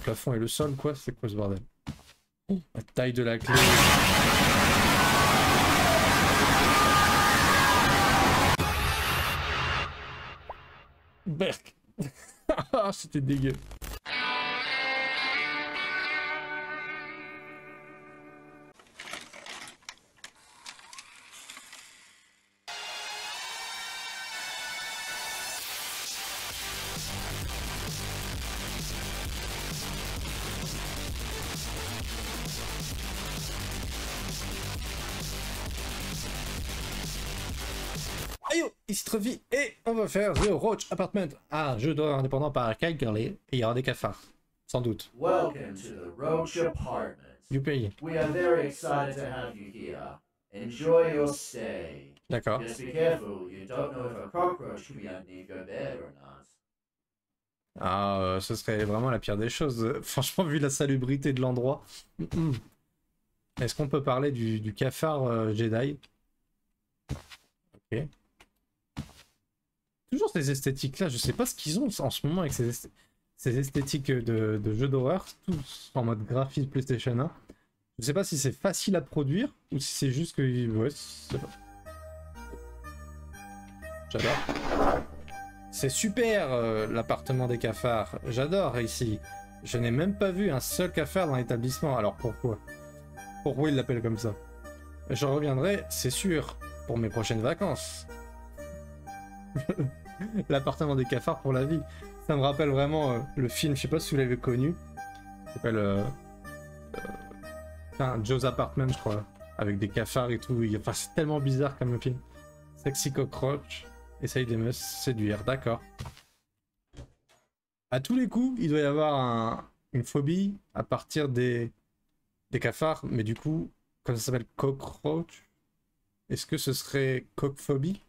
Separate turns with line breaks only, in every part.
Le plafond et le sol, quoi? C'est quoi ce bordel? La taille de la clé. Berk. Ah, c'était dégueu. Aïe, ici Trophy et on va faire The Roach Apartment, un jeu d'horreur indépendant par Kyle Gurley et il y aura des cafards, sans doute.
Welcome to the Roach Apartment.
Youpi.
We are very excited to have you here. Enjoy your stay.
D'accord.
Just be careful, you don't know if a cockroach could be underneath your bed or not.
Ah, ce serait vraiment la pire des choses. Franchement, vu la salubrité de l'endroit. Est-ce qu'on peut parler du cafard Jedi? Ok. Toujours ces esthétiques-là, je sais pas ce qu'ils ont en ce moment avec ces esthétiques de jeux d'horreur, tous en mode graphisme PlayStation 1. Je sais pas si c'est facile à produire ou si c'est juste que... Ouais, j'adore. C'est super l'appartement des cafards, j'adore ici. Je n'ai même pas vu un seul cafard dans l'établissement, alors pourquoi? Pourquoi ils l'appellent comme ça? Je reviendrai, c'est sûr, pour mes prochaines vacances. L'appartement des cafards pour la vie. Ça me rappelle vraiment le film, je sais pas si vous l'avez connu. Ça s'appelle Joe's Apartment, je crois. Avec des cafards et tout. Enfin, c'est tellement bizarre comme le film. Sexy cockroach. Essaye de me séduire, d'accord. À tous les coups, il doit y avoir une phobie à partir des cafards. Mais du coup, comme ça s'appelle cockroach, est-ce que ce serait cockphobie?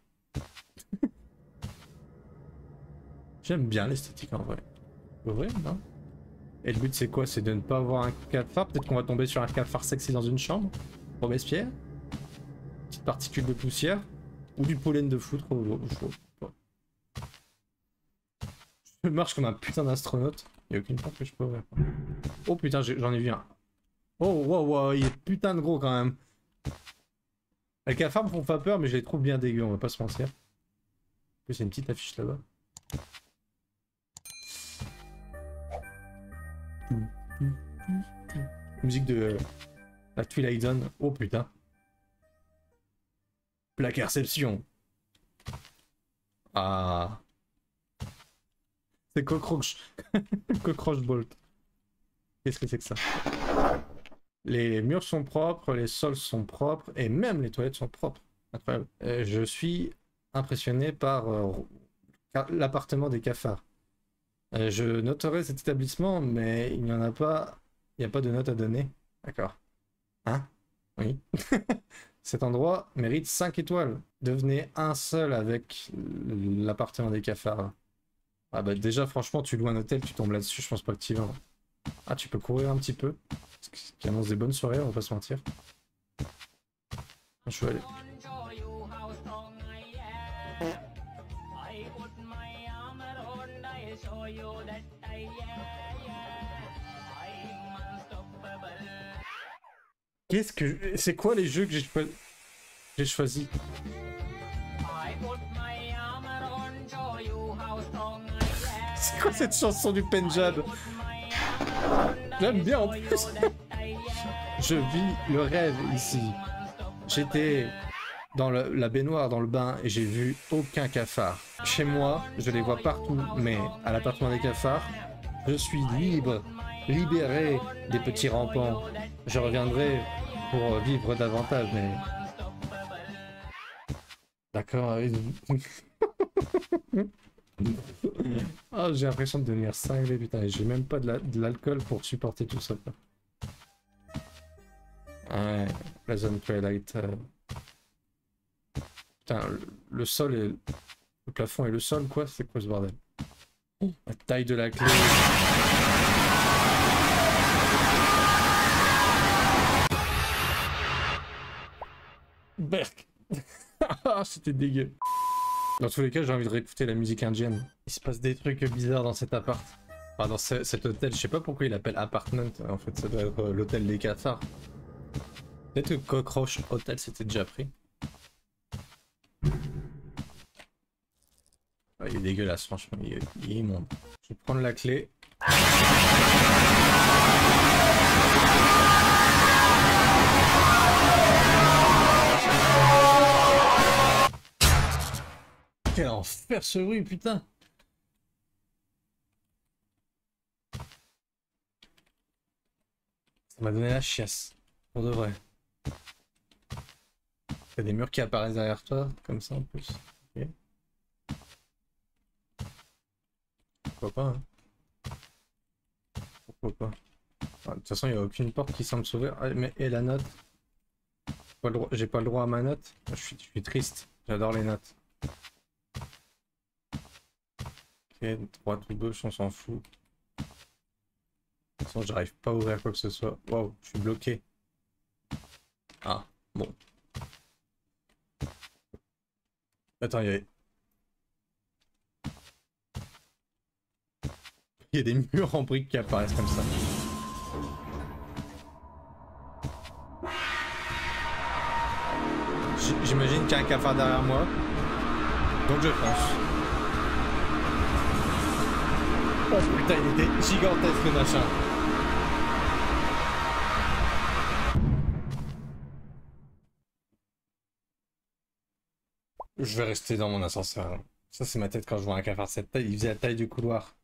J'aime bien l'esthétique en vrai. Ouais, non? Et le but c'est quoi? C'est de ne pas avoir un cafard? Peut-être qu'on va tomber sur un cafard sexy dans une chambre? Robespierre? Petite particule de poussière? Ou du pollen de foutre? Je marche comme un putain d'astronaute. Il n'y a aucune porte que je peux ouvrir. Oh putain, j'en ai vu un. Oh wow, wow, il est putain de gros quand même. Les cafards me font pas peur, mais je les trouve bien dégueux, on va pas se mentir. En plus, il y a une petite affiche là-bas. Musique de la Twilight Zone. Oh putain. Plaque réception. Ah. C'est Cockroach. Cockroach Bolt. Qu'est-ce que c'est que ça? Les murs sont propres, les sols sont propres et même les toilettes sont propres. Incroyable. Je suis impressionné par l'appartement des cafards. Je noterai cet établissement, mais il n'y en a pas. Il n'y a pas de note à donner. D'accord. Hein? Oui. Cet endroit mérite 5 étoiles. Devenez un seul avec l'appartement des cafards. Ah bah déjà, franchement, tu loues un hôtel, tu tombes là-dessus, je pense pas que tu y vas. Ah, tu peux courir un petit peu. Ce qui annonce des bonnes soirées, on va pas se mentir. Je vais aller. Qu'est-ce que... C'est quoi les jeux que j'ai choisi? C'est quoi cette chanson du Pendjab? J'aime bien en plus. Je vis le rêve ici. J'étais dans la baignoire, dans le bain, et j'ai vu aucun cafard. Chez moi, je les vois partout, mais à l'appartement des cafards, je suis libre, libéré des petits rampants. Je reviendrai pour vivre davantage, mais... D'accord. Oh, j'ai l'impression de devenir cinglé, putain, et j'ai même pas de l'alcool pour supporter tout ça. Ouais, la zone Twilight. Putain, le sol et le plafond et le sol, quoi? C'est quoi ce bordel? La taille de la clé. Berk. C'était dégueu. Dans tous les cas, j'ai envie de réécouter la musique indienne. Il se passe des trucs bizarres dans cet appart. Enfin, dans cet hôtel, je sais pas pourquoi il l'appelle apartment. En fait, ça doit être l'hôtel des cafards. Peut-être que Cockroach Hotel c'était déjà pris. Ah, il est dégueulasse, franchement, il est immonde. Je vais prendre la clé. Quel enfer ce bruit, putain! Ça m'a donné la chiasse, pour de vrai. Il y a des murs qui apparaissent derrière toi, comme ça en plus. Okay. Pourquoi pas, hein? Pourquoi pas? Ah, de toute façon, il n'y a aucune porte qui semble s'ouvrir. Ah, mais et la note? J'ai pas le droit à ma note? Je suis triste, j'adore les notes. Ok, droite ou gauche, on s'en fout. De toute façon, j'arrive pas à ouvrir quoi que ce soit. Waouh, je suis bloqué. Ah, bon. Attends, il y a des murs en briques qui apparaissent comme ça. J'imagine qu'il y a un cafard derrière moi. Donc je fonce. Oh putain, il était gigantesque le machin. Je vais rester dans mon ascenseur. Ça, c'est ma tête quand je vois un cafard de cette taille. Il faisait la taille du couloir.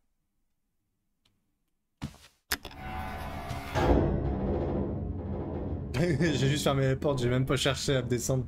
J'ai juste fermé les portes, j'ai même pas cherché à descendre.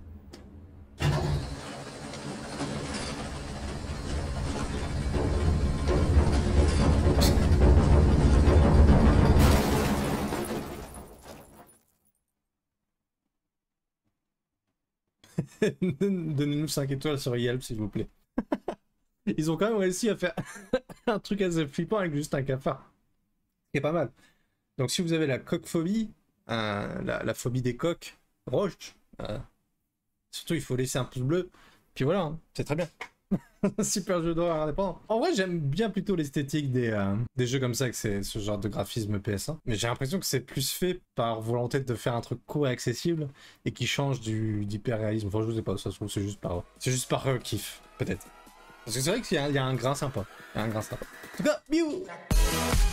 Donnez-nous 5 étoiles sur Yelp, s'il vous plaît. Ils ont quand même réussi à faire un truc assez flippant avec juste un cafard. C'est pas mal. Donc si vous avez la coqphobie, la phobie des coqs, roches, surtout il faut laisser un pouce bleu. Puis voilà, hein, c'est très bien. Super jeu d'horreur indépendant. En vrai, j'aime bien plutôt l'esthétique des jeux comme ça, avec ce genre de graphisme PS1. Mais j'ai l'impression que c'est plus fait par volonté de faire un truc court et accessible et qui change d'hyper-réalisme. Enfin, je sais pas, ça se trouve, c'est juste par kiff, peut-être. Parce que c'est vrai qu'il y a un grain sympa. Il y a un grain sympa. En tout cas, biou!